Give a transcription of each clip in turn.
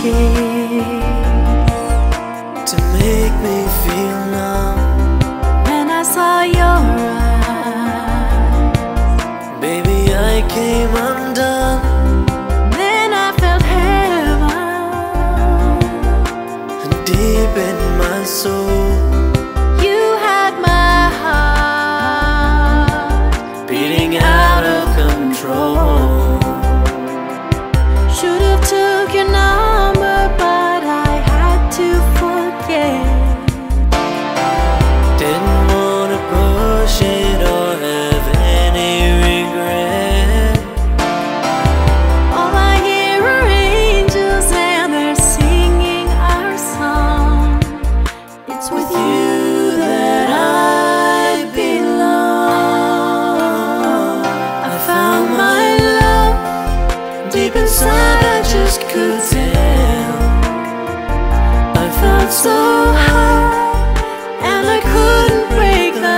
to make me feel numb. When I saw your eyes, Baby, I came undone. then I felt heaven. And deep in my soul, You had my heart beating out of control. Should have took your number, but I had to forget. Didn't wanna push it or have any regret. All I hear are angels and they're singing our song. It's with you that I belong. I found my love deep inside, I just could tell. I felt so high and I couldn't break the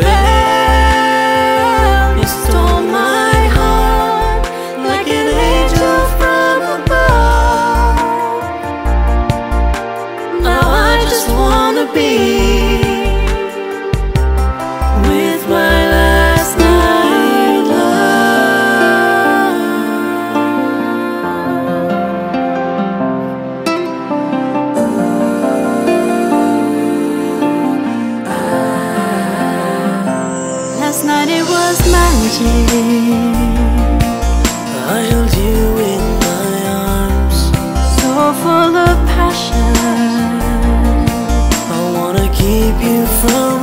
spell. You stole my heart like an angel from above. Now I just wanna be with my last night love. Last night it was magic, I held you in my arms. so full of passion. I wanna keep you from